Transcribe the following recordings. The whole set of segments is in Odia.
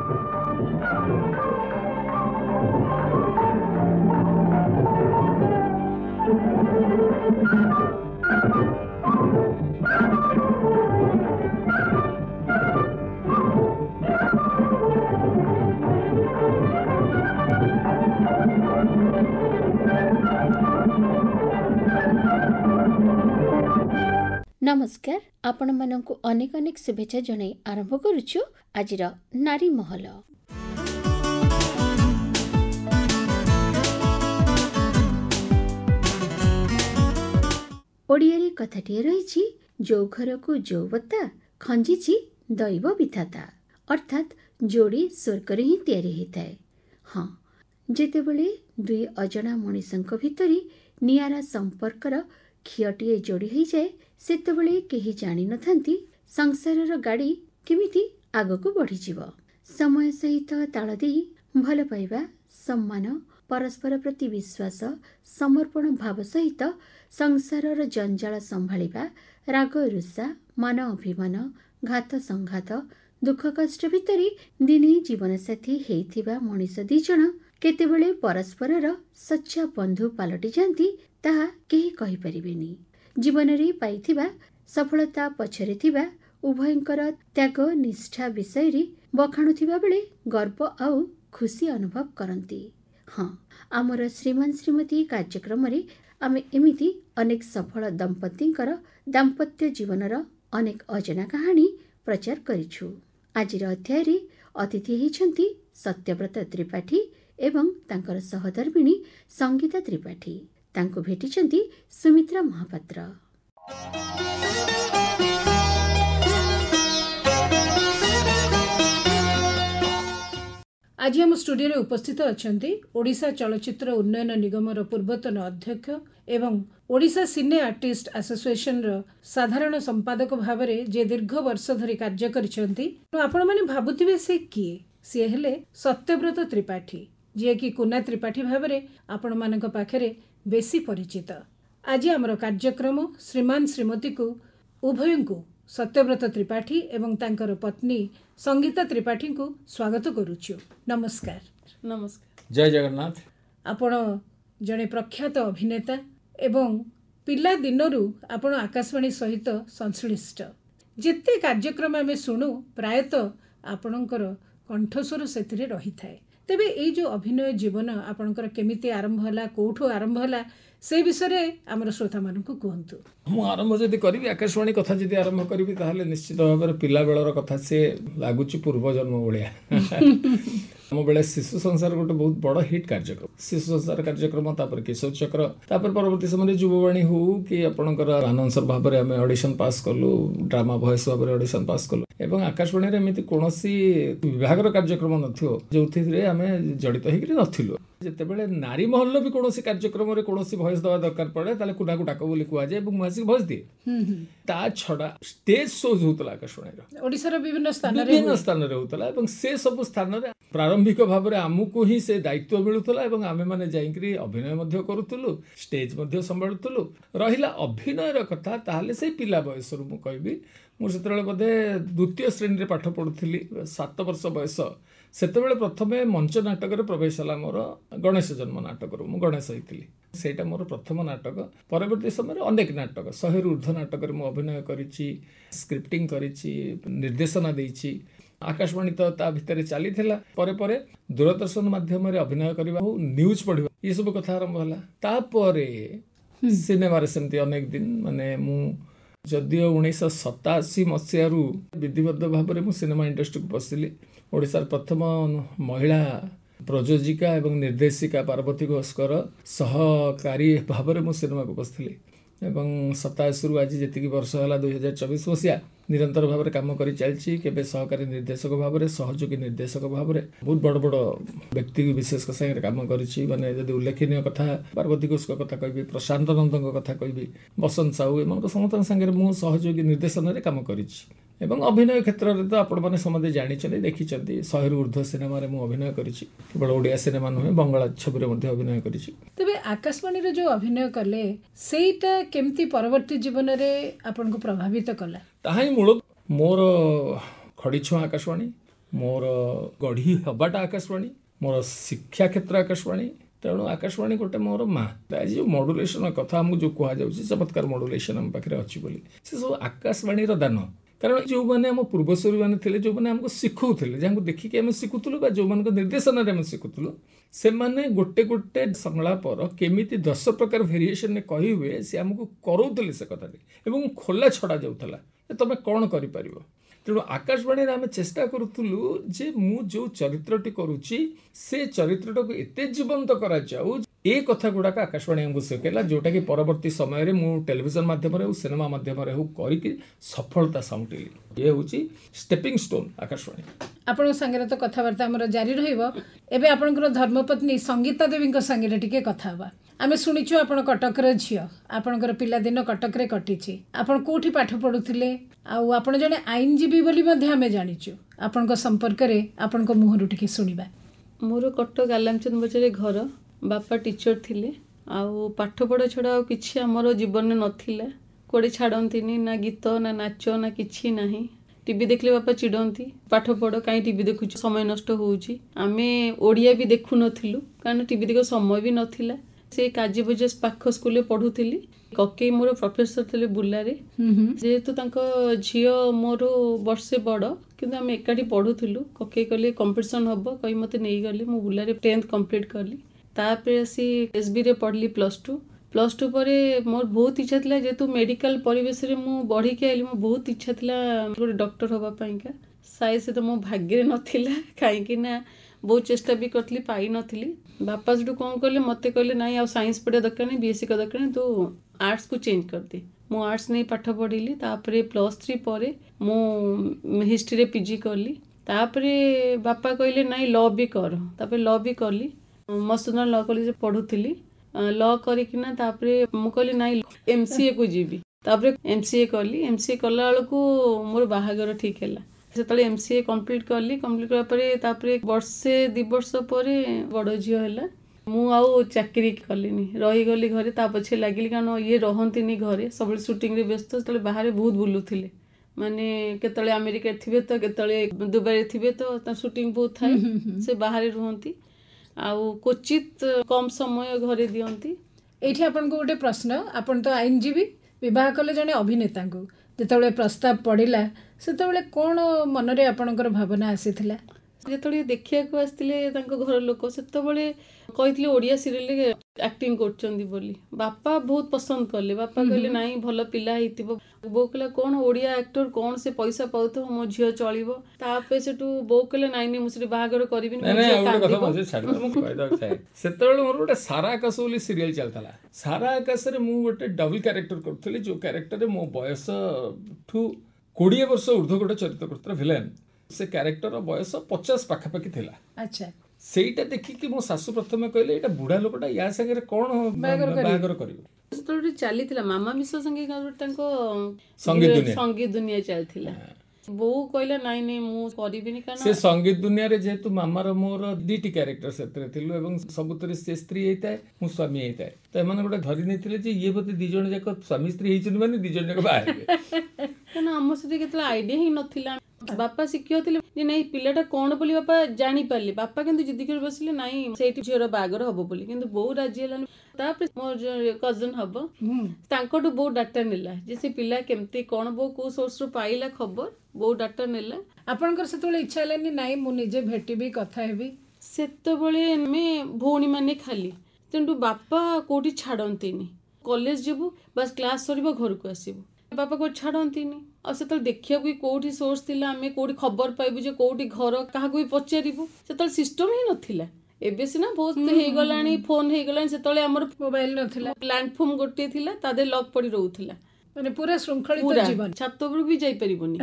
नमस्कार आपण मानक अनेक अनेक शुभेच्छा जन आरंभ करुछु आजिर नारी महल। ओडियारे कथाटिए रही जो घर को जो बता खंजीची दैव विधाता अर्थात जोड़ी स्वर्ग ही तैयारी होता है। हाँ जेतेबेले दुई अजणा मनीषंक भितरी नियारा संपर्कर खियटिए जोड़ी हो जाए सेतेबेले केही जानी नथांती संसारर गाड़ी केमिति आगको बढ़ीजिव। समय सहित ताल देई भल पाइबा सम्मान परस्पर प्रति विश्वास समर्पण भाव सहित संसारर जंजाल संभाळिबा राग रुषा मान अभिमान घात संघात दुख कष्ट भितरी दिने जीवनसाथी हेइथिबा मनीष दिजण केतेबेले परस्परर सच्चा बंधु पालटि जांती ताहा केही कहि परिबेनी। जीवन रे पाइथिबा सफलता पछरे थिबा उभयंकर त्याग निष्ठा विषय रे बखाणुथिबा बेले गर्व आउ खुशी अनुभव करंती। हाँ आमर श्रीमान श्रीमती कार्यक्रम रे आमे एमिति अनेक सफल दंपतिंकर दाम्पत्य जीवनर अनेक अजना कहानी प्रचार करिछु। आजिर अध्याय रे अतिथि हेछंती सत्यव्रत त्रिपाठी एवं तांकर सहधर्मिणी संगीता त्रिपाठी। तांको भेटिछंती सुमित्रा महापात्र। आज हम स्टूडियो रे उपस्थित अछंती ओडिशा चलचित्र उन्नयन निगमर पूर्वतन अध्यक्ष एवं ओडिशा सिने आर्टिस्ट एसोसिएशन रो साधारण संपादक भावरे जे दीर्घ वर्ष धरि कार्य करिसंती। तो आपण माने भाबुथिबे से किए से हेले सत्यव्रत त्रिपाठी जे कि कुना त्रिपाठी भावरे आपण मानक पाखरे बेसी परिचित। आज आमर कार्यक्रम श्रीमान श्रीमती को उभय को सत्यव्रत त्रिपाठी एवं तांकर पत्नी संगीता त्रिपाठी को स्वागत करुछु। नमस्कार। नमस्कार। जय जगन्नाथ। आपण जने प्रख्यात अभिनेता एवं पिला दिनरू आपण आकाशवाणी सहित संश्लिष्ट जेते कार्यक्रम आमे सुनु प्रायतः आपणकर कंठस्वर सेथिरे रही थाए। तेबे ए जो अभिनय जीवन आपणकर केमिति आरंभ हला कोठो आरंभ हला से विषय आमर श्रोता मानक कहतु। मु आरंभ जदि करी आकाशवाणी कथा जदि आरंभ करी ताहले निश्चित भाव में पिला बेलर कथा से लगुच पूर्वजन्म भाया आम बेले शिशु संसार गोटे बहुत बड़ हिट कार्यक्रम शिशु संसार कार्यक्रम तापर किशोर चक्र तापर परवर्ती समय युववाणी हो कि आपणकर आनंसर भाव में आम ऑडिशन पास कलु ड्रामा वॉइस भाव में ऑडिशन पास कलु एवं आकाशवाणी एमती कौन विभाग कार्यक्रम नथियो जोथि आम जड़ित होकर नथिलु। जेतेबेले नारी महल भी कौन कार्यक्रम रे कौन वॉइस दवा दरकार पड़े ताले कुना को डाक बोली कुआ जाए मुझे आसिक वॉइस दिए। ता छड़ा स्टेज शोज होतला आकाशवाणी ओडिसा विभिन्न स्थान रे होतला एवं से सब स्थान रे प्रारंभिक भाव में आमको ही से दायित्व मिलूला एवं आमे माने जाइकरी अभिनय मध्य करूथुलु स्टेज मध्य संभाळुथुलु। रहिला अभिनयर कथा ताहले से पिला बयस रु मु कहबी मु सेतबेले बोधे द्वितीय श्रेणी रे पाठ पढुथिली 7 वर्ष बयस सेतबेले प्रथमे मंच नाटक रे प्रवेश हला मोर गणेश जन्म नाटक रु मु गणेश होइतिली सेटा मोर प्रथम नाटक। परवर्ती समय अनेक नाटक 100 रु ऊर्ध्व नाटक रे मु अभिनय करिछि स्क्रिप्टिंग करिछि निर्देशना देइछि। आकाशवाणी तो ता भितर चली परे परे दूरदर्शन माध्यम रे अभिनय करबा न्यूज पढ़िबा ये सब कथा आरंभ हला। तापरे सिनेमा रे सेमती अनेक दिन माने मु जदियो 1987 मसीह रु विधिबद्ध भाव में मु सिनेमा इंडस्ट्री को पसिली। ओडिसा प्रथम महिला प्रयोजिका एवं निर्देशिका पार्वती घोषकर सहकारी भाव में मु सिनेमा को पसिली एवं 27 रु आज जी वर्ष है 2024 मसीहा निरंतर भाव में कम कर चलती केबे सहकारी निर्देशक भाव में सहयोगी निर्देशक भाव में बहुत बड़ बड़ व्यक्ति विशेष संगे कम करी माने जदि उल्लेखनीय कथा पार्वती घोष कथा कहि प्रशांत नंद कथा कहि बसंत साहू एम समस्त संगे मु सहयोगी निर्देशन में कम करी एवं अभिनय क्षेत्र में तो आपण मैंने समझे जानी देखी 100 रु ऊर्ध्व सिनेमा मु अभिनय करी केवल ओडिया सिनेमा नुहे बंगाला छवि में अभिनय करी। तेबे आकाशवाणी रे जो अभिनय कले सेटा केमती परवर्ती जीवन रे आपन को प्रभावित कला? ताहाई मूल मोर खड़ी छुआ आकाशवाणी मोर गढ़ी हबाटा आकाशवाणी, मोर शिक्षा क्षेत्र आकाशवाणी। तेणु आकाशवाणी गोटे मोर माँ। आज जो मॉड्यूलेशन कथा आमको जो कह जाऊँ चमत्कार मॉड्यूलेशन आम पाखे अच्छी बोली से सब आकाशवाणी दान। कारण जो मैंने आम पूर्वसूरी मैंने थे जो मैंने आमको शिखुले जहाँ देखिकी आम शिखुलु जो मान निर्देशन आम शिखुलु से मैंने गोटे गोटे संलापर केमिति 10 प्रकार भेरिएशन कही हुए सी आमको कराउले से कथा एवं खोला छड़ा जाऊला तुम कौन कर। तेणु आकाशवाणी आम चेष्टा करूँ जे मु जो चरित्रटी करुच्ची से चरित्रटा को एत जीवंत करा जाऊ ए कथा गुड़ाक आकाशवाणी आमको शिखेला जोटा कि परवर्ती समय मु टेलीविजन माध्यम सिनेमा माध्यम कर सफलता साउंटिली। ये हूँ स्टेपिंग स्टोन आकाशवाणी। आपण संगे तो कथबार्ता आमर जारी रहिबो। एबे आपणकर धर्मपत्नी संगीता देवी संगे टिके कथा हवा। आमे शुणिछु आपण कटकर झियो, आपणकर पिलादिन कटकरे कटिछि। आपण कोठी पाठ पढुथिले आउ आपण जने आईनजीबी बोली मध्ये आमे जानिछु। आपणको संपर्क रे आपणको मुहरु टिके सुनिबा। मोर कटक आलामचंद बजारे घर। बापा टीचर थिले आउ पाठ पढ़ा छड़ा आउ किछि हमर जीवन नथिला। कोडे छाडंतीनी ना गीत ना नाच ना किछि नाही। टीवी देखले बापा चिडंती पाठ पढ़ कहीं टीवी देखु समय नष्ट होउची। आमे ओडिया भी देखु नथिलु कारण टीवी देख समय भी नथिला। से काजी बजाज पाख स्कूल पढ़ुथिली। कके मोर प्रोफेसर थिले बुलारे जेहेतु तांको झियो मोर वर्षे बड़ किंतु आम एकाठी पढ़ुथिलु। कके कले कंपटीशन हबो कहि मते नेई गले मु बुलारे 10th कंप्लीट करली। तापर सी एसबी रे पढ़ली +2 पर मोर बहुत इच्छा थिला जेतु मेडिकल परिवेश रे मु बढ़ी के आइली। मो बहुत इच्छा थिला गोटे डॉक्टर होबा पाइका। साइ से तो मो भाग्य नथिला काहे कि ना बहुत चेष्टा भी करथली पाई नथली। बापा जो कौन कहले मते कहले नाही आ साइंस पढ़ा दरकार नहीं बीएससी का दरकार नहीं तो आर्ट्स को चेंज कर दे। मु आर्ट्स नहीं पाठ पढ़िली। तापर +3 पर मु हिस्ट्री रे पीजी करली। तापर बापा कहले नाही लॉ भी कर। तापर लॉ भी करली। मसूदन लॉ कॉलेज पढ़ुली। लॉ करिकिना तापर मु कहली नाही एमसीए को जीवी। तापर एमसीए करली। एमसीए कला बेलू मोर बाहागर ठीक है से एमसीए कंप्लीट करली। कंप्लीट करा परे तापर वर्षे 2 वर्ष पर बड़ झियो है मु आउ चाकरी कलिनी रहीगली घरे। ता पछे लगिली कारण ये रहंतीनी घरे सब शूटिंग रे व्यस्त तले बाहर बहुत बुलुथिले माने केतले अमेरिका थिबे तो केतले दुबई थिबे तो शूटिंग बहुत थाए से बाहर रहंती आउ क्वचित कम समय घरे दियंती। एठी आपन को गोटे प्रश्न आपन तो आईनजीबी विवाह कले जने अभिनेता को जेतबेले प्रस्ताव पड़िला सेतबेले कोन मनरे आपनकर भावना आसीथिला? जेतबेले देखिया को आस्तिले तांको घर लोक सेतबेले कहितले ओडिया सीरियल एक्टिंग करचंदी बोली। बापा बहुत पसंद करले। बापा कहले नाही भलो पिला हितिबो। बो कहला कोन ओडिया एक्टर कोन से पैसा पाउतो मो झियो चलिबो। तापे सेटू बो कहले नाही नाही मुसरी बाहागर करबिन मो झियो कांदिबो। कथा मजे छाड़ मु कहदा चाहे सेतबेले मोर गोटे सारा आकाश बोली सीरियल चलतला। सारा आकाश रे मु गोटे डबल कैरेक्टर करथले जो कैरेक्टर रे मो बयस ठू 20 वर्ष ऊर्ध्व गोटे चरित्र करथला विलेन। से कैरेक्टर बयस 50 पाखापाखि थिला। अच्छा सेटा देखिकी मो सासु प्रथमे कहले एटा बुढ़ा लोकटा या संगे कोन बाहागर करिवो। सेतबेले चलीथिला मामा मिसो संगे तांको संगीत दुनिया चलथिला। बो कहला नाही नाही मु करबिनी कारण से संगीत दुनिया रे जेतु मामार मोर दीटी कैरेक्टर सेतरे थिलु एवं सबुतरे से स्त्री हेताय मु स्वामी हेताय त एमान गोटे धरि नेथिले जे ये बते दी जण जाक स्वामी स्त्री हेचन माने दी जण जाक बाहेबे कारण हम सते केतला आईडिया ही नथिला। बापा शिखियोथिले जे नाही पिलाटा कोन बोली बापा जानि पारले। बापा किंतु जिद्दी कर बसले नाही सेठी झियर बागर हबो बोली किंतु बो राजी हलान। तापर मोर कजन हबो तांकोटू बो डाटा नेला जे से पिला केमती कोन बो को सोर्स रु पाइला खबर बो डाटा नेला। आपनकर सेतबेले इच्छा हलानी नाही मु निजे भेटिबी कथा हेबी सेतबेले मे भौणी माने खाली तेंडू बापा कोठी छाडंतीनी कॉलेज जेबू बस क्लास सरीबो घर को आसीबो। बापा को छाड़तीनी आ से देखिया कोठी सोर्स थिला आमे कोठी खबर पाइबु जे कोठी घर काहा को पचारिबु से सिस्टम ही नथिला। एबे सिना बहुत हे गलानी फोन हे गलानी से हमर मोबाइल नथिला प्लेटफॉर्म गोटे थिला तादे लॉक पड़ी रहउथिला माने पूरा श्रृंखलित जीवन छात पर भी जाई परिबोनी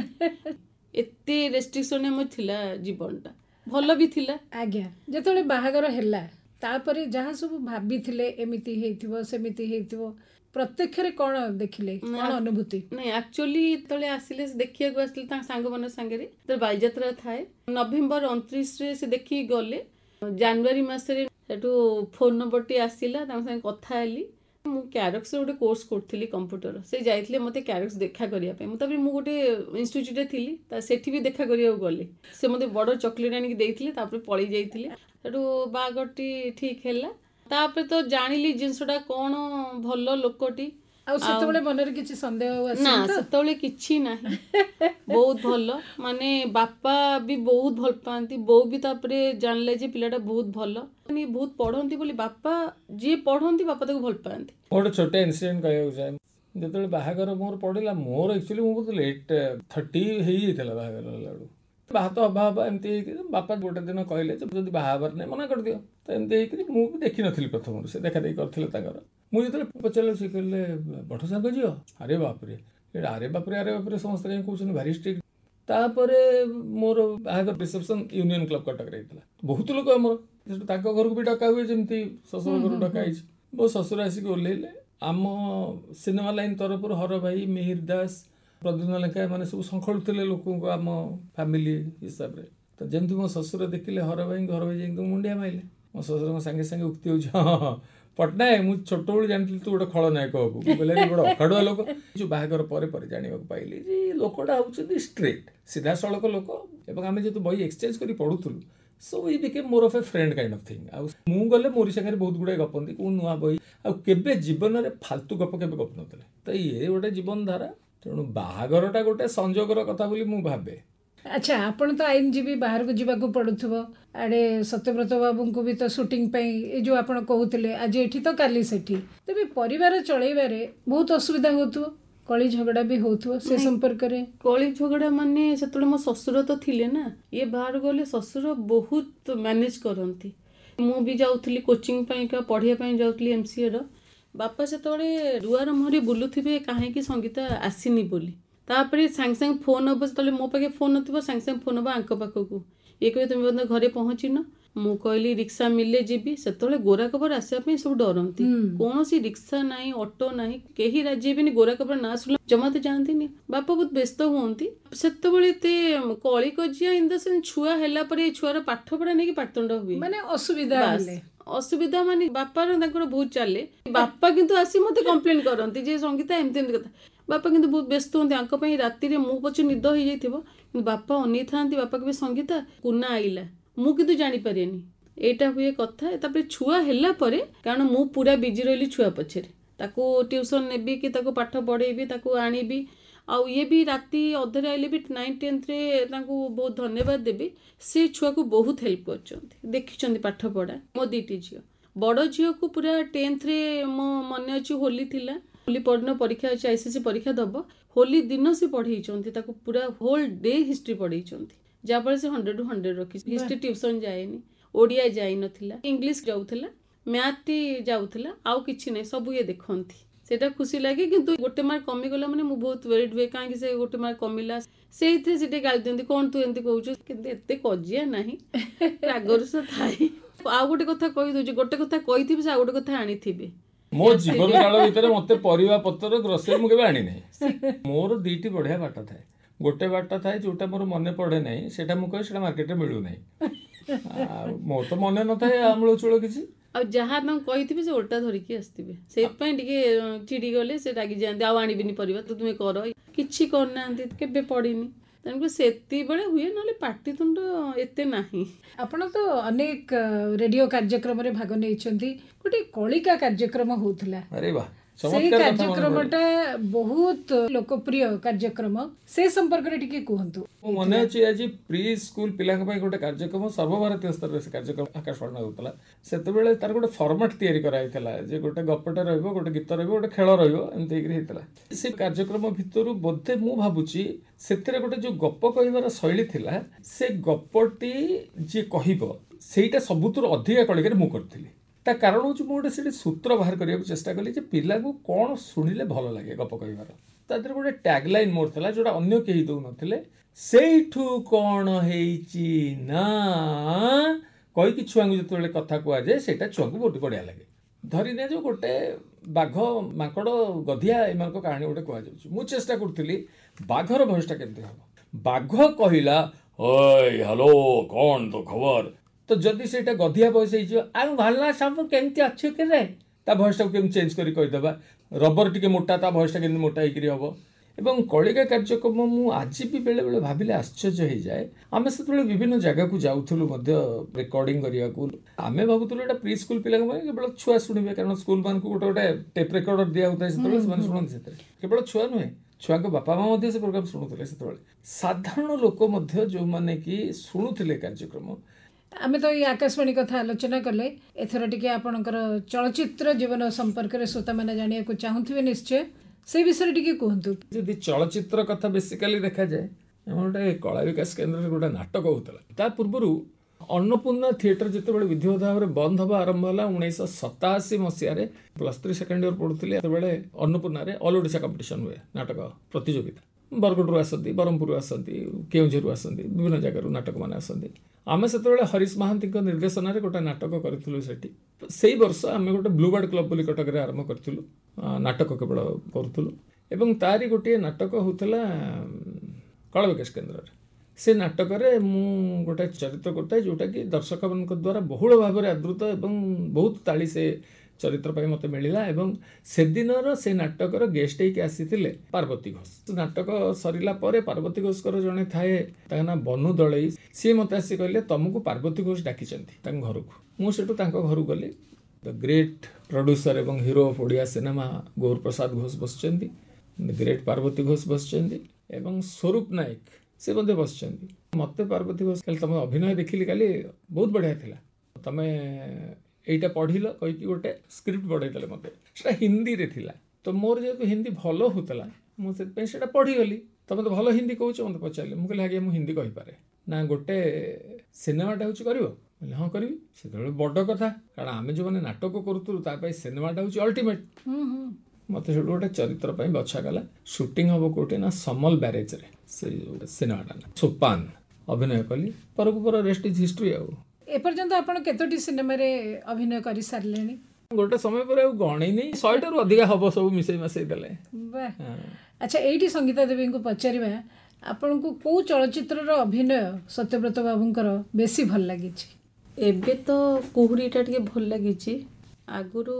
एते रेस्ट्रिक्शन हम थिला जीवनटा भलो भी थिला। आज्ञा जेतले बाहागर हैला तापरे जहाँ सब भाभी थिले एमिति हेइथिबो सेमिति हेइथिबो प्रत्यक्ष रे कोन देखिले कोन अनुभूति? नहीं एक्चुअली तले आसिले देखिया को आसिले ता सांग बन संगे रे तो बाईजात्रा थाए नवेम्बर 29 रे से देखि गले जनवरी मास रे सेटू फोन नंबर टी आसिला ता संगे कथा आली ମୁଁ କ୍ୟାରକ୍ସର ଗୋଟେ କୋର୍ସ କରୁଥିଲି କମ୍ପ୍ୟୁଟର, ସେ ଯାଇଥିଲେ ମୋତେ କ୍ୟାରକ୍ସ ଦେଖା କରିବା ପାଇଁ। ମୁଁ ତାପରେ ମୁଁ ଗୋଟେ ଇନଷ୍ଟିଚ୍ୟୁଟ୍ରେ ଥିଲି, ସେଠି ବି ଦେଖା କରିବାକୁ ଗଲି। ସେ ମୋତେ ବଡ଼ ଚକୋଲେଟ୍ ଆଣିକି ଦେଇଥିଲେ, ତାପରେ ପଳେଇ ଯାଇଥିଲେ। ସେଠୁ ବାହାଘରଟି ଠିକ୍ ହେଲା। ତାପରେ ତ ଜାଣିଲି ଜିନିଷଟା କ'ଣ, ଭଲ ଲୋକଟି। ଆଉ ସେତେବେଳେ ମନରେ କିଛି ସନ୍ଦେହ ନା, ଆସିନି ତ? ସେତେବେଳେ କିଛି ନାହିଁ, ବହୁତ ଭଲ। ମାନେ ବାପା ବି ବହୁତ ଭଲ ପାଆନ୍ତି, ବୋଉ ବି ତାପରେ ଜାଣିଲେ ଯେ ପିଲାଟା ବହୁତ ଭଲ, ମାନେ ବହୁତ ପଢ଼ନ୍ତି ବୋଲି ବାପା, ଯିଏ ପଢ଼ନ୍ତି ବାପା ତାକୁ ଭଲ ପାଆନ୍ତି। ଗୋଟେ ଛୋଟ ଇନସିଡେଣ୍ଟ କହିବାକୁ ଚାହେଁ। ଯେତେବେଳେ ବାହାଘର ମୋର ପଡ଼ିଲା, ମୋର ଆକ୍ଚୁଆଲି ମୁଁ ବହୁତ ଲେଟ୍ 30 ହେଇଯାଇଥିଲା ବାହାଘର ହେଲା ବେଳକୁ। ବାହା ତ ହବା ଏମିତି ହେଇକି ବାପା ଗୋଟେ ଦିନ କହିଲେ ଯେ ଯଦି ବାହା ହେବାର ନାହିଁ ମନା କରିଦିଅ। ତ ଏମିତି ହେଇକି ମୁଁ ବି ଦେଖିନଥିଲି ପ୍ରଥମରୁ, ସେ ଦେଖା ଦେଖି କରିଥିଲେ ତାଙ୍କର। ମୁଁ ଯେତେବେଳେ ପଚାରିଲି, ସେ କହିଲେ ବଡ଼ ସାଙ୍ଗ ଝିଅ। ଆରେ ବାପରେ, ଆରେ ବାପରେ ସମସ୍ତେ କାହିଁ କହୁଛନ୍ତି, ଭାରି ଷ୍ଟ୍ରିକ୍ଟ। ତାପରେ ମୋର ବାହାଘର ରିସେପସନ୍ ୟୁନିୟନ କ୍ଲବ କଟକରେ ହେଇଥିଲା। ବହୁତ ଲୋକ ଆମର, ସେଠୁ ତାଙ୍କ ଘରକୁ ବି ଡକା ହୁଏ ଯେମିତି ଶ୍ୱଶୁର ଘରକୁ ଡକା ହେଇଛି। ମୋ ଶ୍ୱଶୁର ଆସିକି ଓହ୍ଲେଇଲେ। ଆମ ସିନେମା ଲାଇନ୍ ତରଫରୁ ହର ଭାଇ, ମିହିର ଦାସ, ପ୍ରଦ୍ୟୁମ୍ନ ଲେଙ୍କା, ଏମାନେ ସବୁ ଶଙ୍ଖଳୁଥିଲେ ଲୋକଙ୍କୁ ଆମ ଫ୍ୟାମିଲି ହିସାବରେ। ତ ଯେମିତି ମୋ ଶ୍ୱଶୁର ଦେଖିଲେ ହର ଭାଇଙ୍କୁ, ହର ଭାଇ ଯାଇକି ମୁଣ୍ଡିଆ ମାଇଲେ। ମୋ ଶ୍ୱଶୁରଙ୍କ ସାଙ୍ଗେ ସାଙ୍ଗେ ଉକ୍ତି ହେଉଛି, ହଁ ପଟ୍ଟନାୟକ, ମୁଁ ଛୋଟବେଳୁ ଜାଣିଥିଲି ତୁ ଗୋଟେ ଖଳନାୟକ ହବୁ। ମୁଁ କହିଲେ ବଡ଼ ଅଖାଡ଼ୁଆ ଲୋକ। ଯେଉଁ ବାହାଘର ପରେ ପରେ ଜାଣିବାକୁ ପାଇଲି ଯେ ଲୋକଟା ହେଉଛନ୍ତି ଷ୍ଟ୍ରିକ୍ଟ, ସିଧାସଳଖ ଲୋକ। ଏବଂ ଆମେ ଯେହେତୁ ବହି ଏକ୍ସଚେଞ୍ଜ କରି ପଢ଼ୁଥିଲୁ, so I became more of a friend kind of thing. ଆଉ ମୁଁ ଗଲେ ମୋରି ସାଙ୍ଗରେ ବହୁତ ଗୁଡ଼ାଏ ଗପନ୍ତି, କୋଉ ନୂଆ ବହି, ଆଉ କେବେ ଜୀବନରେ ଫାଲତୁ ଗପ କେବେ ଗପି ନଥିଲେ। ତ ଇଏ ଗୋଟେ ଜୀବନ ଧାରା। ତେଣୁ ବାହାଘରଟା ଗୋଟେ ସଂଯୋଗର କଥା ବୋଲି ମୁଁ ଭାବେ। ଆଚ୍ଛା, ଆପଣ ତ ଆଇନଜୀବୀ, ବାହାରକୁ ଯିବାକୁ ପଡ଼ୁଥିବ। ଆଡ଼େ ସତ୍ୟବ୍ରତ ବାବୁଙ୍କୁ ବି ତ ସୁଟିଂ ପାଇଁ, ଏ ଯେଉଁ ଆପଣ କହୁଥିଲେ ଆଜି ଏଠି ତ କାଲି ସେଠି, ତେବେ ପରିବାର ଚଳେଇବାରେ ବହୁତ ଅସୁବିଧା ହେଉଥିବ, କଳି ଝଗଡ଼ା ବି ହେଉଥିବ, ସେ ସମ୍ପର୍କରେ? କଳି ଝଗଡ଼ା ମାନେ ସେତେବେଳେ ମୋ ଶ୍ୱଶୁର ତ ଥିଲେ ନା, ଇଏ ବାହାରୁ ଗଲେ ଶ୍ୱଶୁର ବହୁତ ମ୍ୟାନେଜ୍ କରନ୍ତି। ମୁଁ ବି ଯାଉଥିଲି କୋଚିଂ ପାଇଁକା, ପଢ଼ିବା ପାଇଁ ଯାଉଥିଲି MCAର। ବାପା ସେତେବେଳେ ଦୁଆର ମୁହଁରେ ବୁଲୁଥିବେ କାହିଁକି ସଙ୍ଗୀତା ଆସିନି ବୋଲି। ତାପରେ ସାଙ୍ଗେ ସାଙ୍ଗେ ଫୋନ୍ ହେବ, ଯେତେବେଳେ ମୋ ପାଖେ ଫୋନ୍ ନଥିବ ସାଙ୍ଗେ ସାଙ୍ଗେ ଫୋନ୍ ହେବ ଆଙ୍କ ପାଖକୁ। ଇଏ କହିବେ ତୁମେ ବୋଧେ ଘରେ ପହଞ୍ଚିନ। ମୁଁ କହିଲି ରିକ୍ସା ମିଳିଲେ ଯିବି। ସେତେବେଳେ ଗୋରା କବର ଆସିବା ପାଇଁ ସବୁ ଡରନ୍ତି, କୌଣସି ରିକ୍ସା ନାହିଁ, ଅଟୋ ନାହିଁ, କେହି ରାଜି ହେବେନି। ଗୋରା କବର ନାଁ ଶୁଣିଲେ ଜମା ତ ଯାଆନ୍ତିନି। ବାପା ବହୁତ ବ୍ୟସ୍ତ ହୁଅନ୍ତି। ସେତେବେଳେ ଏତେ କଳି କଜିଆ ଇନ୍ ଦ ସେନ୍ସ, ଛୁଆ ହେଲା ପରେ ଏଇ ଛୁଆର ପାଠ ପଢ଼ା ନେଇକି ପାଟିତୁଣ୍ଡ ହୁଏ, ମାନେ ଅସୁବିଧା ହେଲେ। ଅସୁବିଧା ମାନେ ବାପାର ତାଙ୍କର ବହୁତ ଚାଲେ। ବାପା କିନ୍ତୁ ଆସି ମୋତେ କମ୍ପ୍ଲେନ୍ କରନ୍ତି ଯେ ସଙ୍ଗୀତା ଏମିତି ଏମିତି କଥା। ବାପା କିନ୍ତୁ ବହୁତ ବ୍ୟସ୍ତ ହୁଅନ୍ତି। ଆଙ୍କ ପାଇଁ ରାତିରେ ମୁଁ ପଛେ ନିଦ ହେଇଯାଇଥିବ, କିନ୍ତୁ ବାପା ଅନେଇଥାନ୍ତି। ବାପା କହିବେ ସଙ୍ଗୀତା କୁନା ଆଇଲା, ମୁଁ କିନ୍ତୁ ଜାଣିପାରେନି। ଏଇଟା ହୁଏ କଥା। ତାପରେ ଛୁଆ ହେଲା ପରେ, କାରଣ ମୁଁ ପୁରା ବିଜି ରହିଲି ଛୁଆ ପଛରେ, ତାକୁ ଟ୍ୟୁସନ୍ ନେବି କି ତାକୁ ପାଠ ପଢ଼େଇବି, ତାକୁ ଆଣିବି। ଆଉ ଇଏ ବି ରାତି ଅଧରେ ଆଇଲେ ବି 9th 10thରେ ତାଙ୍କୁ ବହୁତ ଧନ୍ୟବାଦ ଦେବି। ସେ ଛୁଆକୁ ବହୁତ ହେଲ୍ପ କରିଛନ୍ତି, ଦେଖିଛନ୍ତି ପାଠ ପଢ଼ା। ମୋ 2ଟି ଝିଅ, ବଡ଼ ଝିଅକୁ ପୁରା 10thରେ ମୋ ମନେ ଅଛି ହୋଲି ଥିଲା, ହୋଲି ପରଦିନ ପରୀକ୍ଷା ଅଛି, ICSE ପରୀକ୍ଷା ଦେବ। ହୋଲି ଦିନ ସେ ପଢ଼େଇଛନ୍ତି ତାକୁ, ପୁରା ହୋଲ୍ ଡେ ହିଷ୍ଟ୍ରି ପଢ଼େଇଛନ୍ତି, ଯାହାଫଳରେ ସେ 100ରୁ 100 ରଖିଛି। ହିଷ୍ଟ୍ରି ଟ୍ୟୁସନ୍ ଯାଏନି, ଓଡ଼ିଆ ଯାଇନଥିଲା, ଇଂଲିଶ ଯାଉଥିଲା, ମ୍ୟାଥଟି ଯାଉଥିଲା, ଆଉ କିଛି ନାହିଁ, ସବୁ ଇଏ ଦେଖନ୍ତି। ସେଇଟା ଖୁସି ଲାଗେ। କିନ୍ତୁ ଗୋଟେ ମାର୍କ କମିଗଲା ମାନେ ମୁଁ ବହୁତ ୱେରିଡ୍ ହୁଏ, କାହିଁକି ସେ ଗୋଟେ ମାର୍କ କମିଲା। ସେଇଥିରେ ସେ ଟିକେ ଗାଳି ଦିଅନ୍ତି, କ'ଣ ତୁ ଏମିତି କହୁଛୁ। କିନ୍ତୁ ଏତେ କଜିଆ ନାହିଁ, ରାଗରୁଷ ଥାଏ। ଆଉ ଗୋଟେ କଥା କହିଦେଉଛି, ଗୋଟେ କଥା କହିଥିବି ସେ ଆଉ ଗୋଟେ କଥା ଆଣିଥିବେ। ମୋ ଜୀବନ କାଳ ଭିତରେ ମତେ ପରିବା ପତ୍ର ଗ୍ରୋସରୀ ମୁଁ କେବେ ଆଣିନାହିଁ। ମୋର 2ଟି ବଢ଼ିଆ ବାଟ ଥାଏ। ଗୋଟେ ବାଟ ଥାଏ ଯୋଉଟା ମୋର ମନେ ପଡ଼େ ନାହିଁ, ସେଇଟା ମୁଁ କହେ ସେଇଟା ମାର୍କେଟରେ ମିଳୁନାହିଁ। ଆଉ ମୋର ତ ମନେ ନଥାଏ ଆମୂଳ ଚୂଳ କିଛି। ଆଉ ଯାହା ତାଙ୍କୁ କହିଥିବେ ସେ ଓଲଟା ଧରିକି ଆସିଥିବେ। ସେଇଥିପାଇଁ ଟିକେ ଚିଡ଼ି ଗଲେ ସେ ରାଗି ଯାଆନ୍ତି, ଆଉ ଆଣିବିନି ପରିବା, ତୁମେ କର। କିଛି କରିନାହାନ୍ତି, କେବେ ପଡ଼ିନି। ତେଣୁକରି ସେତିକିବେଳେ ହୁଏ, ନହେଲେ ପାଟିତୁଣ୍ଡ ଏତେ ନାହିଁ। ଆପଣ ତ ଅନେକ ରେଡ଼ିଓ କାର୍ଯ୍ୟକ୍ରମରେ ଭାଗ ନେଇଛନ୍ତି। ଗୋଟେ କଳିକା କାର୍ଯ୍ୟକ୍ରମ ହେଉଥିଲା, ଆରେ ବାଃ, ସେଇ କାର୍ଯ୍ୟକ୍ରମଟା ବହୁତ ଲୋକପ୍ରିୟ କାର୍ଯ୍ୟକ୍ରମ, ସେ ସମ୍ପର୍କରେ ଟିକେ କୁହନ୍ତୁ। ମୋ ମନେ ଅଛି ଆଜି ପ୍ରି ସ୍କୁଲ ପିଲାଙ୍କ ପାଇଁ ଗୋଟେ କାର୍ଯ୍ୟକ୍ରମ ସର୍ବଭାରତୀୟ ସ୍ତରରେ ସେ କାର୍ଯ୍ୟକ୍ରମ ଆକାଶବାଣୀ ହେଉଥିଲା। ସେତେବେଳେ ତାର ଗୋଟେ ଫର୍ମାଟ ତିଆରି କରାଯାଇଥିଲା ଯେ ଗୋଟେ ଗପଟେ ରହିବ, ଗୋଟେ ଗୀତ ରହିବ, ଗୋଟେ ଖେଳ ରହିବ, ଏମିତି ହେଇକି ହେଇଥିଲା। ସେ କାର୍ଯ୍ୟକ୍ରମ ଭିତରୁ ବୋଧେ ମୁଁ ଭାବୁଛି ସେଥିରେ ଗୋଟେ ଯୋଉ ଗପ କହିବାର ଶୈଳୀ ଥିଲା, ସେ ଗପଟି ଯିଏ କହିବ ସେଇଟା ସବୁଥିରୁ ଅଧିକା କଳିକାରେ ମୁଁ କରିଥିଲି। ତା କାରଣ ହେଉଛି ମୁଁ ଗୋଟେ ସେଠି ସୂତ୍ର ବାହାର କରିବାକୁ ଚେଷ୍ଟା କଲି ଯେ ପିଲାଙ୍କୁ କ'ଣ ଶୁଣିଲେ ଭଲ ଲାଗେ ଗପ କହିବାର। ତା ଦେହରେ ଗୋଟେ ଟ୍ୟାଗ୍ ଲାଇନ୍ ମୋର ଥିଲା ଯୋଉଟା ଅନ୍ୟ କେହି ଦେଉନଥିଲେ। ସେଇଠୁ କ'ଣ ହେଇଛି ନା କହିକି ଛୁଆଙ୍କୁ ଯେତେବେଳେ କଥା କୁହାଯାଏ ସେଇଟା ଛୁଆଙ୍କୁ ବହୁତ ବଢ଼ିଆ ଲାଗେ। ଧରି ନିଆଯାଉ ଗୋଟେ ବାଘ, ମାଙ୍କଡ଼, ଗଧିଆ ଏମାନଙ୍କ କାହାଣୀ ଗୋଟେ କୁହାଯାଉଛି। ମୁଁ ଚେଷ୍ଟା କରୁଥିଲି ବାଘର ଭଏସଟା କେମିତି ହେବ। ବାଘ କହିଲା ଓଏ ହ୍ୟାଲୋ କ'ଣ ତୋ ଖବର। ତ ଯଦି ସେଇଟା ଗଧିଆ ଭଏସ ହେଇଯିବ ଆଉ ଭଲ ସବୁ କେମିତି ଅଛୁ କେବେ, ତା ଭଏସଟାକୁ କେମିତି ଚେଞ୍ଜ କରି କହିଦେବା, ରବର ଟିକେ ମୋଟା ତା ଭଏସଟା କେମିତି ମୋଟା ହେଇକିରି ହେବ। ଏବଂ କଳିକା କାର୍ଯ୍ୟକ୍ରମ ମୁଁ ଆଜି ବି ବେଳେବେଳେ ଭାବିଲେ ଆଶ୍ଚର୍ଯ୍ୟ ହେଇଯାଏ। ଆମେ ସେତେବେଳେ ବିଭିନ୍ନ ଜାଗାକୁ ଯାଉଥିଲୁ ମଧ୍ୟ ରେକର୍ଡିଂ କରିବାକୁ। ଆମେ ଭାବୁଥିଲୁ ଏଇଟା ପ୍ରି ସ୍କୁଲ ପିଲାଙ୍କ ପାଇଁ କେବଳ ଛୁଆ ଶୁଣିବେ, କାରଣ ସ୍କୁଲମାନଙ୍କୁ ଗୋଟେ ଗୋଟେ ଟେପ୍ ରେକର୍ଡର ଦିଆହେଉଥାଏ ସେତେବେଳେ, ସେମାନେ ଶୁଣନ୍ତି ସେଥିରେ। କେବଳ ଛୁଆ ନୁହେଁ, ଛୁଆଙ୍କ ବାପା ମା ମଧ୍ୟ ସେ ପ୍ରୋଗ୍ରାମ ଶୁଣୁଥିଲେ ସେତେବେଳେ। ସାଧାରଣ ଲୋକ ମଧ୍ୟ ଯେଉଁମାନେ କି ଶୁଣୁଥିଲେ କାର୍ଯ୍ୟକ୍ରମ। ଆମେ ତ ଏଇ ଆକାଶବାଣୀ କଥା ଆଲୋଚନା କଲେ, ଏଥର ଟିକେ ଆପଣଙ୍କର ଚଳଚ୍ଚିତ୍ର ଜୀବନ ସମ୍ପର୍କରେ ଶ୍ରୋତାମାନେ ଜାଣିବାକୁ ଚାହୁଁଥିବେ ନିଶ୍ଚୟ, ସେ ବିଷୟରେ ଟିକେ କୁହନ୍ତୁ। ଯଦି ଚଳଚ୍ଚିତ୍ର କଥା ବେସିକାଲି ଦେଖାଯାଏ, ଆମର ଗୋଟେ କଳା ବିକାଶ କେନ୍ଦ୍ରରେ ଗୋଟେ ନାଟକ ହେଉଥିଲା। ତା ପୂର୍ବରୁ ଅନ୍ନପୂର୍ଣ୍ଣା ଥିଏଟର ଯେତେବେଳେ ବିଧିବଦ୍ଧ ଭାବରେ ବନ୍ଦ ହେବା ଆରମ୍ଭ ହେଲା 1987 ମସିହାରେ, +3 ସେକେଣ୍ଡ ଇୟର ପଢ଼ୁଥିଲି, ସେତେବେଳେ ଅନ୍ନପୂର୍ଣ୍ଣାରେ ଅଲ୍ ଓଡ଼ିଶା କମ୍ପିଟିସନ୍ ହୁଏ, ନାଟକ ପ୍ରତିଯୋଗିତା। ବରଗଡ଼ରୁ ଆସନ୍ତି, ବ୍ରହ୍ମପୁରରୁ ଆସନ୍ତି, କେଉଁଝରରୁ ଆସନ୍ତି, ବିଭିନ୍ନ ଜାଗାରୁ ନାଟକମାନେ ଆସନ୍ତି। ଆମେ ସେତେବେଳେ ହରିଶ ମହାନ୍ତିଙ୍କ ନିର୍ଦ୍ଦେଶନାରେ ଗୋଟେ ନାଟକ କରିଥିଲୁ ସେଠି। ସେଇ ବର୍ଷ ଆମେ ଗୋଟେ ବ୍ଲୁବାର୍ଡ କ୍ଲବ୍ ବୋଲି କଟକରେ ଆରମ୍ଭ କରିଥିଲୁ, ନାଟକ କେବଳ କରୁଥିଲୁ। ଏବଂ ତାରି ଗୋଟିଏ ନାଟକ ହେଉଥିଲା କଳା ବିକାଶ କେନ୍ଦ୍ରରେ। ସେ ନାଟକରେ ମୁଁ ଗୋଟେ ଚରିତ୍ର କରୁଥାଏ, ଯେଉଁଟାକି ଦର୍ଶକମାନଙ୍କ ଦ୍ୱାରା ବହୁଳ ଭାବରେ ଆଦୃତ ଏବଂ ବହୁତ ତାଳି ସେ ଚରିତ୍ର ପାଇଁ ମୋତେ ମିଳିଲା। ଏବଂ ସେଦିନର ସେ ନାଟକର ଗେଷ୍ଟ ହେଇକି ଆସିଥିଲେ ପାର୍ବତୀ ଘୋଷ। ନାଟକ ସରିଲା ପରେ ପାର୍ବତୀ ଘୋଷଙ୍କର ଜଣେ ଥାଏ, ତାଙ୍କ ନାଁ ବନୁ ଦଳେଇ, ସିଏ ମୋତେ ଆସି କହିଲେ ତମକୁ ପାର୍ବତୀ ଘୋଷ ଡାକିଛନ୍ତି ତାଙ୍କ ଘରକୁ। ମୁଁ ସେଠୁ ତାଙ୍କ ଘରକୁ ଗଲି। ଦ ଗ୍ରେଟ୍ ପ୍ରଡ୍ୟୁସର ଏବଂ hero of Odia cinema Gour Prasad Ghosh ବସିଛନ୍ତି, ଗ୍ରେଟ୍ ପାର୍ବତୀ ଘୋଷ ବସିଛନ୍ତି ଏବଂ ସ୍ୱରୂପ ନାୟକ ସେ ମଧ୍ୟ ବସିଛନ୍ତି। ମୋତେ ପାର୍ବତୀ ଘୋଷ କହିଲେ ତମ ଅଭିନୟ ଦେଖିଲି କାଲି, ବହୁତ ବଢ଼ିଆ ଥିଲା, ତମେ ଏଇଟା ପଢ଼ିଲ କହିକି ଗୋଟେ ସ୍କ୍ରିପ୍ଟ ପଢ଼େଇଦେଲେ ମୋତେ। ସେଟା ହିନ୍ଦୀରେ ଥିଲା, ତ ମୋର ଯେହେତୁ ହିନ୍ଦୀ ଭଲ ହେଉଥିଲା ମୁଁ ସେଥିପାଇଁ ସେଇଟା ପଢ଼ିଗଲି। ତମେ ତ ଭଲ ହିନ୍ଦୀ କହୁଛ, ମୋତେ ପଚାରିଲେ। ମୁଁ କହିଲି ଆଜ୍ଞା ମୁଁ ହିନ୍ଦୀ କହିପାରେ। ନା ଗୋଟେ ସିନେମାଟା ହେଉଛି କରିବ? କହିଲେ ହଁ କରିବି। ସେତେବେଳେ ବଡ଼ କଥା, କାରଣ ଆମେ ଯେଉଁମାନେ ନାଟକ କରୁଥିଲୁ ତା ପାଇଁ ସିନେମାଟା ହେଉଛି ଅଲ୍ଟିମେଟ୍। ମୋତେ ସେଠୁ ଗୋଟେ ଚରିତ୍ର ପାଇଁ ବଛାଗଲା। ସୁଟିଂ ହେବ କେଉଁଠି ନା ସମଲ ବ୍ୟାରେଜରେ, ସେ ସିନେମାଟା ନା ସୋପାନ। ଅଭିନୟ କଲି, ପରକୁ ପର ରେଷ୍ଟ ଇଜ୍ ହିଷ୍ଟ୍ରି। ଆଉ ଏପର୍ଯ୍ୟନ୍ତ ଆପଣ କେତୋଟି ସିନେମାରେ ଅଭିନୟ କରିସାରିଲେଣି? ଗୋଟେ ସମୟ ପରେ ଆଉ ଗଣିନି, 100ଟାରୁ ଅଧିକା ହବ ସବୁ ମିଶେଇ ମାସେଇ ଦେଲେ। ଆଚ୍ଛା, ଏଇଠି ସଙ୍ଗୀତା ଦେବୀଙ୍କୁ ପଚାରିବା, ଆପଣଙ୍କୁ କେଉଁ ଚଳଚ୍ଚିତ୍ରର ଅଭିନୟ ସତ୍ୟବ୍ରତ ବାବୁଙ୍କର ବେଶୀ ଭଲ ଲାଗିଛି? ଏବେ ତ କୁହୁଡ଼ିଟା ଟିକେ ଭଲ ଲାଗିଛି। ଆଗରୁ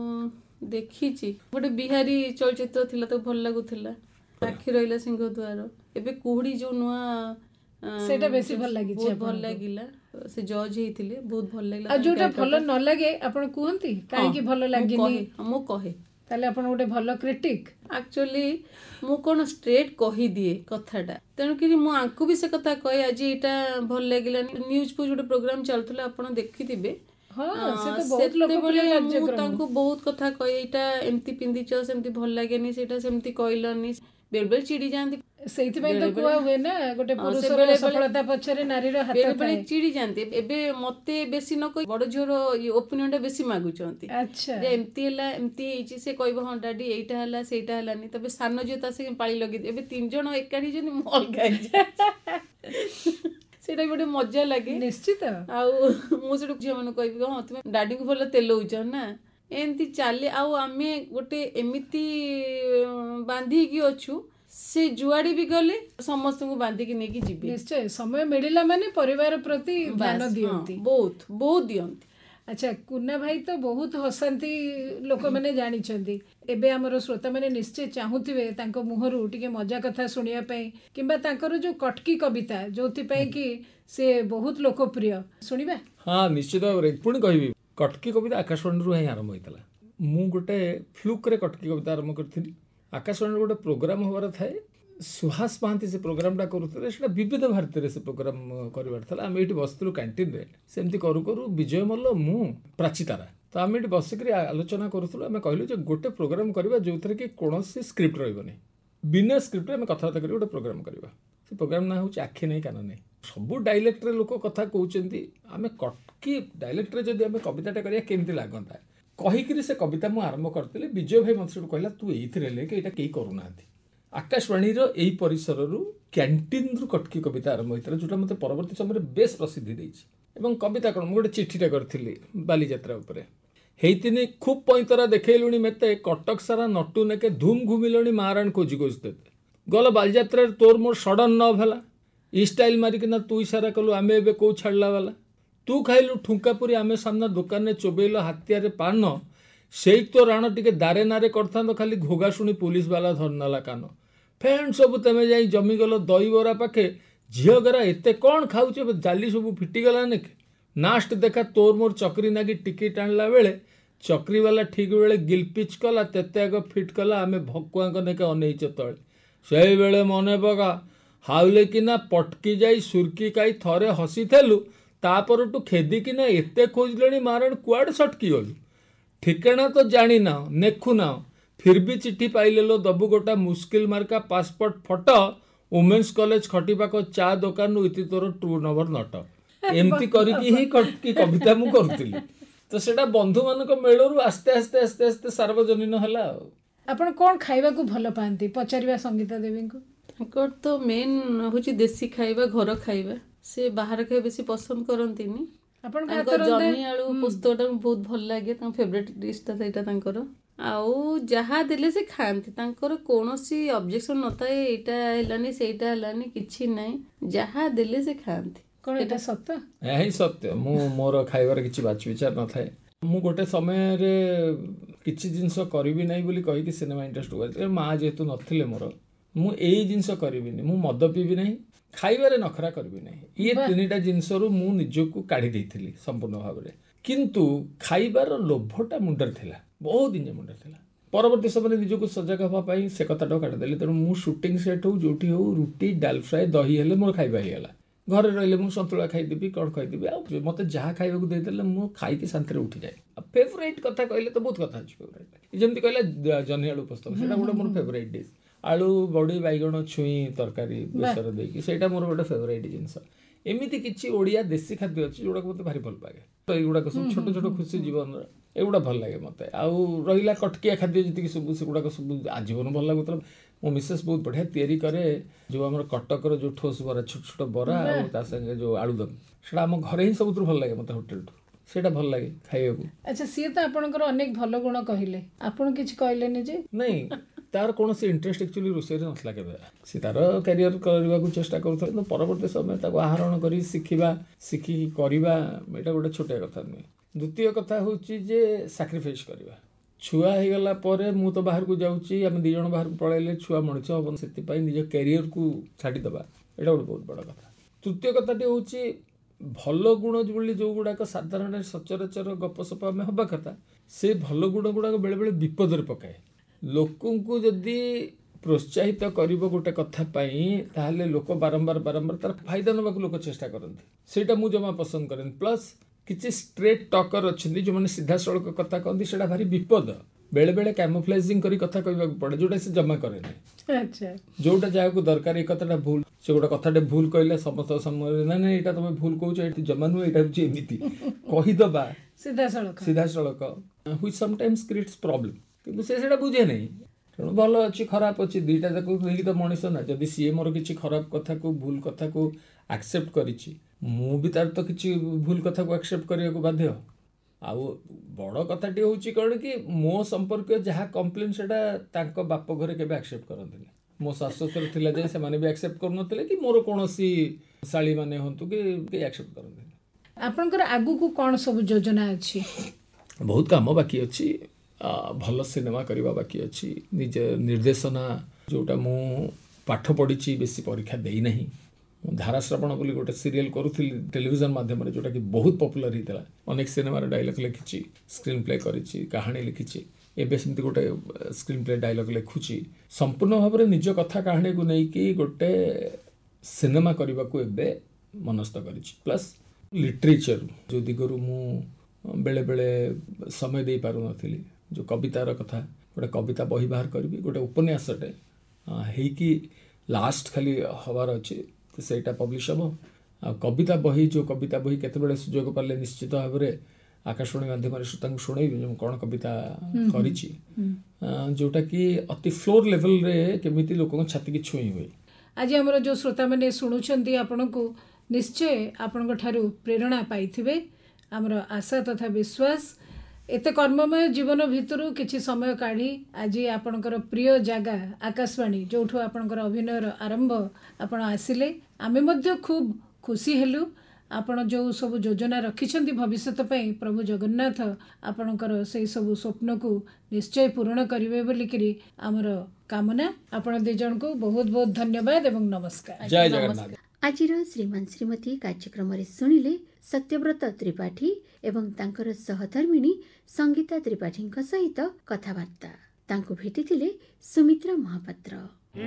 ଦେଖିଛି ଗୋଟେ ବିହାରୀ ଚଳଚ୍ଚିତ୍ର ଥିଲା, ତ ଭଲ ଲାଗୁଥିଲା, ଆଖି ରହିଲା ସିଂହଦ୍ୱାର। ଏବେ କୁହୁଡ଼ି ଯୋଉ ନୂଆ, ସେଇଟା ବେଶୀ ଭଲ ଲାଗିଛି, ବହୁତ ଭଲ ଲାଗିଲା। ସେ ଜଜ୍ ହେଇଥିଲେ, ବହୁତ ଭଲ ଲାଗିଲା। ଆଉ ଯୋଉଟା ଭଲ ନ ଲାଗେ ଆପଣ କୁହନ୍ତି କାହିଁକି ଭଲ ଲାଗେନି? ମୁଁ କହେ। ତାହେଲେ ଆପଣ ଗୋଟେ ଭଲ କ୍ରିଟିକ୍। ଆକ୍ଚୁଆଲି ମୁଁ କ'ଣ ଷ୍ଟ୍ରେଟ୍ କହିଦିଏ କଥାଟା, ତେଣୁକରି ମୁଁ ଆଙ୍କୁ ବି ସେ କଥା କହେ ଆଜି ଏଇଟା ଭଲ ଲାଗିଲାନି। ନ୍ୟୁଜ୍ ଫ୍ୟୁଜ୍ ଗୋଟେ ପ୍ରୋଗ୍ରାମ ଚାଲୁଥିଲା, ଆପଣ ଦେଖିଥିବେ, ସେତେବେଳେ ମୁଁ ତାଙ୍କୁ ବହୁତ କଥା କହେ, ଏଇଟା ଏମିତି ପିନ୍ଧିଛ, ସେମିତି ଭଲ ଲାଗେନି, ସେଇଟା ସେମିତି କହିଲନି। ବେଳେବେଳେ ଚିଡ଼ି ଯାଆନ୍ତି। ସେଇଥିପାଇଁ ତ କୁହା ହୁଏ ନା, ଗୋଟେ ପୁରୁଷର ସଫଳତା ପଛରେ ନାରୀର ହାତ ଥାଏ। ବେଳେବେଳେ ଚିଡ଼ି ଯାଆନ୍ତି। ଏବେ ମତେ ବେଶୀ ନ କହି ବଡ଼ ଝିଅର ଓପିନିଅନ ଟା ବେଶୀ ମାଗୁଛନ୍ତି। ଯେ ଏମିତି ହେଲା, ଏମିତି ହେଇଛି, ସେ କହିବ ହଁ ଡାଡି ଏଇଟା ହେଲା, ସେଇଟା ହେଲାନି। ତାପରେ ସାନ ଝିଅ ତା ସାଙ୍ଗେ ପାଳି ଲଗେଇ, ଏବେ 3 ଜଣ ଏକାଠି ହେଇଛନ୍ତି, ମୁଁ ଅଲଗା ହେଇଯାଏ। ସେଇଟା ବି ଗୋଟେ ମଜା ଲାଗେ ନିଶ୍ଚିତ। ଆଉ ମୁଁ ସେଠୁ ଝିଅ ମାନଙ୍କୁ କହିବି ହଁ ତୁମେ ଡାଡିଙ୍କୁ ଭଲ ତେଲଉଛ ନା, ଏମିତି ଚାଲେ। ଆଉ ଆମେ ଗୋଟେ ଏମିତି ବାନ୍ଧିକି ଅଛୁ, ସେ ଯୁଆଡେ ବି ଗଲେ ସମସ୍ତଙ୍କୁ ବାନ୍ଧିକି ନେଇକି ଯିବେ। ନିଶ୍ଚୟ, ସମୟ ମିଳିଲା ମାନେ ପରିବାର ପ୍ରତି ଧ୍ୟାନ ଦିଅନ୍ତି, ବହୁତ ବହୁତ ଦିଅନ୍ତି। ଆଚ୍ଛା, କୁନା ଭାଇ ତ ବହୁତ ହସାନ୍ତି, ଲୋକମାନେ ଜାଣିଛନ୍ତି। ଏବେ ଆମର ଶ୍ରୋତାମାନେ ନିଶ୍ଚୟ ଚାହୁଁଥିବେ ତାଙ୍କ ମୁହଁରୁ ଟିକେ ମଜା କଥା ଶୁଣିବା ପାଇଁ, କିମ୍ବା ତାଙ୍କର ଯୋଉ କଟକି କବିତା ଯୋଉଥିପାଇଁ କି ସେ ବହୁତ ଲୋକପ୍ରିୟ, ଶୁଣିବା? ହଁ ନିଶ୍ଚିତ ଭାବରେ। ପୁଣି କହିବି, କଟକି କବିତା ଆକାଶବାଣୀରୁ ହିଁ ଆରମ୍ଭ ହେଇଥିଲା। ମୁଁ ଗୋଟେ ଫ୍ଲୁକ୍ରେ କଟକି କବିତା ଆରମ୍ଭ କରିଥିଲି। ଆକାଶବାଣୀର ଗୋଟେ ପ୍ରୋଗ୍ରାମ ହେବାର ଥାଏ, ସୁହାସ ମହାନ୍ତି ସେ ପ୍ରୋଗ୍ରାମଟା କରୁଥିଲେ। ସେଇଟା ବିବିଧ ଭାରତୀରେ ସେ ପ୍ରୋଗ୍ରାମ କରିବାର ଥିଲା। ଆମେ ଏଇଠି ବସିଥିଲୁ କ୍ୟାଣ୍ଟିନରେ, ସେମିତି କରୁ କରୁ ବିଜୟ ମଲ୍ଲ, ମୁଁ, ପ୍ରାଚିତାରା, ତ ଆମେ ଏଠି ବସିକରି ଆଲୋଚନା କରୁଥିଲୁ। ଆମେ କହିଲୁ ଯେ ଗୋଟେ ପ୍ରୋଗ୍ରାମ କରିବା ଯେଉଁଥିରେ କି କୌଣସି ସ୍କ୍ରିପ୍ଟ ରହିବନି, ବିନା ସ୍କ୍ରିପ୍ଟରେ ଆମେ କଥାବାର୍ତ୍ତା କରି ଗୋଟେ ପ୍ରୋଗ୍ରାମ କରିବା। ସେ ପ୍ରୋଗ୍ରାମ ନାଁ ହେଉଛି ଆଖି ନାହିଁ କାନ ନାହିଁ। ସବୁ ଡାଇଲେକ୍ଟରେ ଲୋକ କଥା କହୁଛନ୍ତି, ଆମେ କଟକି ଡାଇଲେକ୍ଟରେ ଯଦି ଆମେ କବିତାଟା କରିବା କେମିତି ଲାଗନ୍ତା କହିକିରି ସେ କବିତା ମୁଁ ଆରମ୍ଭ କରିଥିଲି। ବିଜୟ ଭାଇ ମୋତେ ସେଠୁ କହିଲା ତୁ ଏଇଥିରେ ଲେଖେ, ଏଇଟା କେହି କରୁନାହାନ୍ତି। ଆକାଶବାଣୀର ଏଇ ପରିସରରୁ କ୍ୟାଣ୍ଟିନ୍ରୁ କଟକି କବିତା ଆରମ୍ଭ ହୋଇଥିଲା, ଯେଉଁଟା ମୋତେ ପରବର୍ତ୍ତୀ ସମୟରେ ବେଶ ପ୍ରସିଦ୍ଧି ଦେଇଛି। ଏବଂ କବିତା କ'ଣ, ମୁଁ ଗୋଟେ ଚିଠିଟା କରିଥିଲି ବାଲିଯାତ୍ରା ଉପରେ। ହେଇତିନି ଖୁବ୍ ପଇଁତରା ଦେଖେଇଲୁଣି ମେତେ, କଟକ ସାରା ନଟୁ ନେକେ ଧୁମ୍ ଘୁମିଲଣି ମାରାଣ ଖୋଜି ଖୋଜି ଦେତେ। ଗଲ ବାଲିଯାତ୍ରାରେ ତୋର ମୋର ସଡ଼ନ୍ ନ ହେଲା, ଇ ଷ୍ଟାଇଲ୍ ମାରିକିନା ତୁ ଇସାରା କଲୁ, ଆମେ ଏବେ କେଉଁ ଛାଡ଼ିଲା ବାଲା। ତୁ ଖାଇଲୁ ଠୁଙ୍କା ପୁରୀ, ଆମେ ସାମ୍ନା ଦୋକାନରେ ଚୋବେଇଲ ହାତିଆରେ ପାନ, ସେଇ ତ ରାଣ ଟିକେ ଦାରେ ନାରେ କରିଥାନ୍ତ ଖାଲି ଘୋଗା ଶୁଣି ପୁଲିସ ବାଲା ଧରିନେଲା କାନ। ଫ୍ୟାନ୍ ସବୁ ତେମେ ଯାଇ ଜମିଗଲ ଦହିବରା ପାଖେ, ଝିଅ ଗରା ଏତେ କ'ଣ ଖାଉଛ, ଜାଲି ସବୁ ଫିଟିଗଲା ନେକେ। ନାଷ୍ଟ ଦେଖା ତୋର ମୋର ଚକ୍ରି ନାଗି ଟିକେଟ୍ ଆଣିଲା ବେଳେ ଚକ୍ରିବାଲା ଠିକ୍ ବେଳେ ଗିଲପିଚ୍ କଲା, ତେତେ ଆଗ ଫିଟ୍ କଲା, ଆମେ ଭକୁଆଙ୍କ ନେକେ ଅନେଇଛ ତଳେ। ସେଇବେଳେ ମନେ ପକା ହାଉଲେ କିନା ପଟକି ଯାଇ ସୁର୍କି କାଇ ଥରେ ହସିଥେଲୁ, ତାପରଠୁ ଖେଦିକିନା ଏତେ ଖୋଜିଲେଣି ମାରଣ କୁଆଡ଼େ ସଟକି ଗଲୁ। ଠିକଣା ତ ଜାଣିନାଅ ନେଖୁନାଅ, ଫିର୍ ବି ଚିଠି ପାଇଲେ ଲୋ ଦବୁ ଗୋଟା ମୁସ୍କିଲ ମାର୍କା ପାସପୋର୍ଟ ଫଟୋ, ଓମେନ୍ସ କଲେଜ ଖଟି ପାଖ ଚା ଦୋକାନରୁ ଇତି ତୋର ଟ୍ରୁ ନମ୍ବର ନଟ। ଏମିତି କରିକି ହିଁ କବିତା ମୁଁ କରୁଥିଲି। ତ ସେଇଟା ବନ୍ଧୁମାନଙ୍କ ମେଳରୁ ଆସ୍ତେ ଆସ୍ତେ ଆସ୍ତେ ଆସ୍ତେ ସାର୍ବଜନୀନ ହେଲା ଆଉ। ଆପଣ କ'ଣ ଖାଇବାକୁ ଭଲ ପାଆନ୍ତି ପଚାରିବା ସଙ୍ଗୀତା ଦେବୀଙ୍କୁ? ତାଙ୍କର ତ ମେନ୍ ହେଉଛି ଦେଶୀ ଖାଇବା, ଘର ଖାଇବା। ସେ ବାହାର ଖାଇବା ବେଶୀ ପସନ୍ଦ କରନ୍ତିନି। ତାଙ୍କ ଜହ୍ନି ଆଳୁ ପୋସ୍ତକଟା ବହୁତ ଭଲ ଲାଗେ, ତାଙ୍କ ଫେଭରେଟ୍ ଡିଶ୍ଟା ସେଇଟା ତାଙ୍କର। ଆଉ ଯାହା ଦେଲେ ସେ ଖାଆନ୍ତି, ତାଙ୍କର କୌଣସି ଅବଜେକ୍ସନ୍ ନଥାଏ ଏଇଟା ହେଲାନି ସେଇଟା ହେଲାନି, କିଛି ନାହିଁ, ଯାହା ଦେଲେ ସେ ଖାଆନ୍ତି। କ'ଣ ଏଇଟା ସତ? ଏହା ହିଁ ସତ୍ୟ। ମୁଁ ମୋର ଖାଇବାରେ କିଛି ବାଛ ବିଚାର ନଥାଏ। ମୁଁ ଗୋଟେ ସମୟରେ କିଛି ଜିନିଷ କରିବି ନାହିଁ ବୋଲି କହିକି ସିନେମା ଇଣ୍ଡଷ୍ଟ୍ରିକୁ ଆସିଥିଲି। ମା ଯେହେତୁ ନଥିଲେ ମୋର, ମୁଁ ଏଇ ଜିନିଷ କରିବିନି, ମୁଁ ମଦ ପିଇବି ନାହିଁ, ଖାଇବାରେ ନଖରା କରିବି ନାହିଁ, ଇଏ ତିନିଟା ଜିନିଷରୁ ମୁଁ ନିଜକୁ କାଢ଼ି ଦେଇଥିଲି ସମ୍ପୂର୍ଣ୍ଣ ଭାବରେ। କିନ୍ତୁ ଖାଇବାର ଲୋଭଟା ମୁଣ୍ଡରେ ଥିଲା, ବହୁତ ଦିନ ମୁଣ୍ଡରେ ଥିଲା। ପରବର୍ତ୍ତୀ ସମୟରେ ନିଜକୁ ସଜାଗ ହେବା ପାଇଁ ସେ କଥାଟାକୁ କାଟିଦେଲି। ତେଣୁ ମୁଁ ସୁଟିଂ ସେଟ୍ ହଉ ଯୋଉଠି ହଉ, ରୁଟି ଡାଲ ଫ୍ରାଏ ଦହି ହେଲେ ମୋର ଖାଇବା ହେଇଗଲା। ଘରେ ରହିଲେ ମୁଁ ସନ୍ତୁଳା ଖାଇଦେବି, କ'ଣ ଖାଇଦେବି, ଆଉ ମୋତେ ଯାହା ଖାଇବାକୁ ଦେଇଦେଲେ ମୁଁ ଖାଇକି ଶାନ୍ତିରେ ଉଠିଯାଏ। ଆଉ ଫେଭରାଇଟ୍ କଥା କହିଲେ ତ ବହୁତ କଥା ଅଛି ଫେଭରାଇଟ୍। ଯେମିତି କହିଲେ ଜହ୍ନି ଆଳୁ ପୋସ୍ତକ, ସେଇଟା ଗୋଟେ ମୋର ଫେଭରାଇଟ୍ ଡିଶ୍। ଆଳୁ ବଡ଼ି ବାଇଗଣ ଛୁଇଁ ତରକାରୀ ବେସର ଦେଇକି, ସେଇଟା ମୋର ଗୋଟେ ଫେଭରାଇଟ୍ ଜିନିଷ। ଏମିତି କିଛି ଓଡ଼ିଆ ଦେଶୀ ଖାଦ୍ୟ ଅଛି ଯୋଉଟାକୁ ମୋତେ ଭାରି ଭଲ ଲାଗେ। ତ ଏଇଗୁଡ଼ାକ ସବୁ ଛୋଟ ଛୋଟ ଖୁସି ଜୀବନର, ଏଗୁଡ଼ା ଭଲ ଲାଗେ ମୋତେ। ଆଉ ରହିଲା କଟକିଆ ଖାଦ୍ୟ ଯେତିକି ସବୁ, ସେଗୁଡ଼ାକ ସବୁ ଆଜୀବନ ଭଲ ଲାଗୁଥିଲା। ମୋ ମିସେସ୍ ବହୁତ ବଢ଼ିଆ ତିଆରି କରେ, ଯେଉଁ ଆମର କଟକର ଯେଉଁ ଠୋସ୍ ବରା, ଛୋଟ ଛୋଟ ବରା ଆଉ ତା ସାଙ୍ଗେ ଯେଉଁ ଆଳୁଦମ୍, ସେଇଟା ଆମ ଘରେ ହିଁ ସବୁଥିରୁ ଭଲ ଲାଗେ ମୋତେ, ହୋଟେଲଠୁ ସେଇଟା ଭଲ ଲାଗେ ଖାଇବାକୁ। ଆଚ୍ଛା, ସିଏ ତ ଆପଣଙ୍କର ଅନେକ ଭଲ ଗୁଣ କହିଲେ, ଆପଣ କିଛି କହିଲେନି ଯେ? ନାଇଁ, ତାର କୌଣସି ଇଣ୍ଟରେଷ୍ଟ ଆକ୍ଚୁଆଲି ରୋଷେଇରେ ନଥିଲା କେବେ। ସେ ତାର କ୍ୟାରିୟର କରିବାକୁ ଚେଷ୍ଟା କରୁଥିଲା, କିନ୍ତୁ ପରବର୍ତ୍ତୀ ସମୟରେ ତାକୁ ଆହରଣ କରି ଶିଖିକି କରିବା ଏଇଟା ଗୋଟେ ଛୋଟିଆ କଥା ନୁହେଁ। ଦ୍ୱିତୀୟ କଥା ହେଉଛି ଯେ ସାକ୍ରିଫାଇସ୍ କରିବା। ଛୁଆ ହେଇଗଲା ପରେ ମୁଁ ତ ବାହାରକୁ ଯାଉଛି, ଆମେ 2 ଜଣ ବାହାରକୁ ପଳାଇଲେ ଛୁଆ ମଣିଷ ହବନି, ସେଥିପାଇଁ ନିଜ କ୍ୟାରିୟରକୁ ଛାଡ଼ିଦେବା ଏଇଟା ଗୋଟେ ବହୁତ ବଡ଼ କଥା। ତୃତୀୟ କଥାଟି ହେଉଛି ଭଲ ଗୁଣ ବୋଲି ଯେଉଁଗୁଡ଼ାକ ସାଧାରଣ ସଚରାଚର ଗପସପ ଆମେ ହେବା କଥା, ସେ ଭଲ ଗୁଣ ଗୁଡ଼ାକ ବେଳେବେଳେ ବିପଦରେ ପକାଏ। ଲୋକଙ୍କୁ ଯଦି ପ୍ରୋତ୍ସାହିତ କରିବ ଗୋଟେ କଥା ପାଇଁ, ତାହେଲେ ଲୋକ ବାରମ୍ବାର ତାର ଫାଇଦା ନେବାକୁ ଲୋକ ଚେଷ୍ଟା କରନ୍ତି। ସେଇଟା ମୁଁ ଜମା ପସନ୍ଦ କରେନି। ପ୍ଲସ୍ କିଛି ଷ୍ଟ୍ରେଟ୍ ଟକର ଅଛନ୍ତି ଯେଉଁମାନେ ସିଧାସଳଖ କଥା କହନ୍ତି, ସେଇଟା ଭାରି ବିପଦ। ବେଳେବେଳେ କ୍ୟାମୋଫ୍ଲେଜିଂ କରି କଥା କହିବାକୁ ପଡ଼େ, ଯୋଉଟା ସେ ଜମା କରେନି। ଯୋଉଟା ଯାହାକୁ ଦରକାର, ଏଇ କଥାଟା ଭୁଲ, ସେ ଗୋଟେ କଥାଟେ ଭୁଲ କହିଲେ ସମସ୍ତ ସମୟରେ ନା ଏଇଟା ତମେ ଭୁଲ କହୁଛ, ଏଠି ଜମା ନୁହେଁ, ଏଇଟା ହେଉଛି ଏମିତି କହିଦବା ସିଧାସଳଖ, ହୁଇଚ୍ ସମଟାଇମ୍ସ କ୍ରିଏଟ୍ସ ପ୍ରୋବ୍ଲେମ୍। କିନ୍ତୁ ସେ ସେଇଟା ବୁଝେ ନାହିଁ। ତେଣୁ ଭଲ ଅଛି ଖରାପ ଅଛି ଦୁଇଟା ଯାକ ନେଇକି ତ ମଣିଷ ନା। ଯଦି ସିଏ ମୋର କିଛି ଖରାପ କଥାକୁ ଭୁଲ କଥାକୁ ଆକ୍ସେପ୍ଟ କରିଛି, ମୁଁ ବି ତାର ତ କିଛି ଭୁଲ କଥାକୁ ଆକ୍ସେପ୍ଟ କରିବାକୁ ବାଧ୍ୟ। ଆଉ ବଡ଼ କଥାଟି ହେଉଛି କ'ଣ କି, ମୋ ସମ୍ପର୍କୀୟ ଯାହା କମ୍ପ୍ଲେନ୍ ସେଇଟା ତାଙ୍କ ବାପ ଘରେ କେବେ ଆକ୍ସେପ୍ଟ କରନ୍ତିନି। ମୋ ଶାଶୁ ଶ୍ୱଶୁର ଥିଲା ଯାଏ ସେମାନେ ବି ଆକ୍ସେପ୍ଟ କରୁନଥିଲେ, କି ମୋର କୌଣସି ଶାଳୀମାନେ ହୁଅନ୍ତୁ କି କେହି ଆକ୍ସେପ୍ଟ କରନ୍ତିନି। ଆପଣଙ୍କର ଆଗକୁ କ'ଣ ସବୁ ଯୋଜନା ଅଛି? ବହୁତ କାମ ବାକି ଅଛି। ଭଲ ସିନେମା କରିବା ବାକି ଅଛି। ନିଜ ନିର୍ଦ୍ଦେଶନା ଯେଉଁଟା ମୁଁ ପାଠ ପଢ଼ିଛି, ବେଶୀ ପରୀକ୍ଷା ଦେଇନାହିଁ। ମୁଁ ଧାରାଶ୍ରାବଣ ବୋଲି ଗୋଟେ ସିରିଏଲ୍ କରୁଥିଲି ଟେଲିଭିଜନ ମାଧ୍ୟମରେ, ଯେଉଁଟାକି ବହୁତ ପପୁଲାର ହେଇଥିଲା। ଅନେକ ସିନେମାର ଡାଇଲଗ୍ ଲେଖିଛି, ସ୍କ୍ରିନ୍ ପ୍ଲେ କରିଛି, କାହାଣୀ ଲେଖିଛି। ଏବେ ସେମିତି ଗୋଟେ ସ୍କ୍ରିନ୍ ପ୍ଲେ ଡାଇଲଗ୍ ଲେଖୁଛି। ସମ୍ପୂର୍ଣ୍ଣ ଭାବରେ ନିଜ କଥା କାହାଣୀକୁ ନେଇକି ଗୋଟେ ସିନେମା କରିବାକୁ ଏବେ ମନସ୍ଥ କରିଛି। ପ୍ଲସ୍ ଲିଟରେଚର ଯେଉଁ ଦିଗରୁ ମୁଁ ବେଳେବେଳେ ସମୟ ଦେଇପାରୁନଥିଲି, ଯେଉଁ କବିତାର କଥା, ଗୋଟେ କବିତା ବହି ବାହାର କରିବି, ଗୋଟେ ଉପନ୍ୟାସଟେ ହେଇକି ଲାଷ୍ଟ ଖାଲି ହେବାର ଅଛି, ସେଇଟା ପବ୍ଲିsh ହେବ। ଆଉ କବିତା ବହି, ଯେଉଁ କବିତା ବହି କେତେବେଳେ ସୁଯୋଗ ପାଇଲେ ନିଶ୍ଚିତ ଭାବରେ ଆକାଶବାଣୀ ମାଧ୍ୟମରେ ତାଙ୍କୁ ଶୁଣେଇବି ମୁଁ କ'ଣ କବିତା କରିଛି, ଯେଉଁଟାକି ଅତି ଫ୍ଲୋର ଲେଭେଲରେ କେମିତି ଲୋକଙ୍କ ଛାତିକି ଛୁଇଁ ହୁଏ। ଆଜି ଆମର ଯେଉଁ ଶ୍ରୋତାମାନେ ଶୁଣୁଛନ୍ତି, ଆପଣଙ୍କୁ ନିଶ୍ଚୟ ଆପଣଙ୍କ ଠାରୁ ପ୍ରେରଣା ପାଇଥିବେ, ଆମର ଆଶା ତଥା ବିଶ୍ୱାସ। ଏତେ କର୍ମମୟ ଜୀବନ ଭିତରୁ କିଛି ସମୟ କାଢ଼ି ଆଜି ଆପଣଙ୍କର ପ୍ରିୟ ଜାଗା ଆକାଶବାଣୀ, ଯେଉଁଠୁ ଆପଣଙ୍କର ଅଭିନୟର ଆରମ୍ଭ, ଆପଣ ଆସିଲେ, ଆମେ ମଧ୍ୟ ଖୁବ୍ ଖୁସି ହେଲୁ। आपण जो सब योजना रखिछंती भविष्यत पई प्रभु जगन्नाथ आपणकर से सब स्वप्न को निश्चय पूर्ण करिवे बोलिकरी आमर कामना। आपण दे जन को बहुत बहुत धन्यवाद एवं नमस्कार। जय जगन्नाथ। आजिर श्रीमान श्रीमती कार्यक्रम शुणिले सत्यव्रत त्रिपाठी एवं तांकर सहधर्मिणी संगीता त्रिपाठी सहित कथबार्ता। तांको भेटिथिले सुमित्रा महापात्र।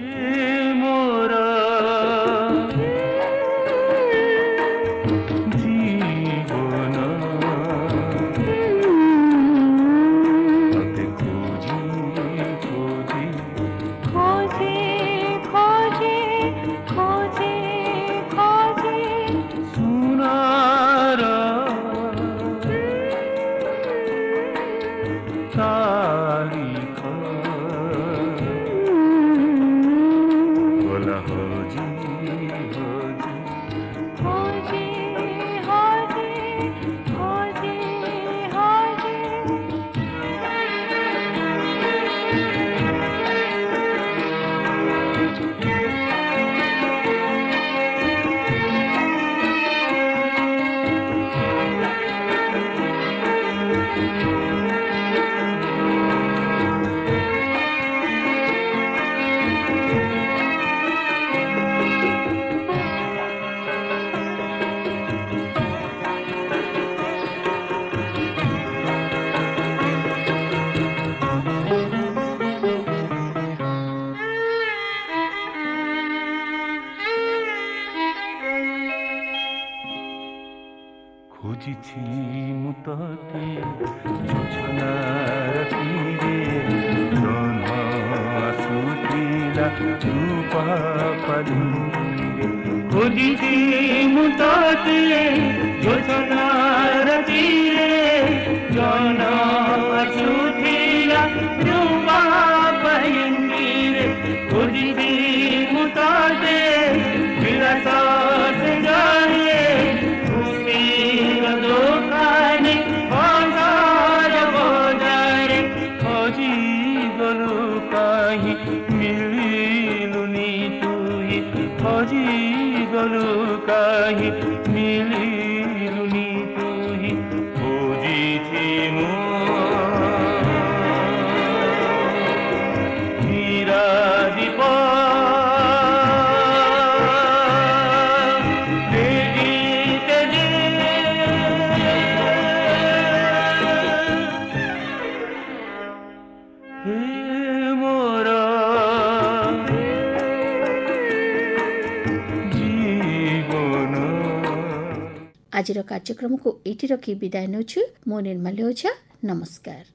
आज कार्यक्रम को एटी रखी विदाय नेउछु। मो निर्मल्य ओझा, नमस्कार।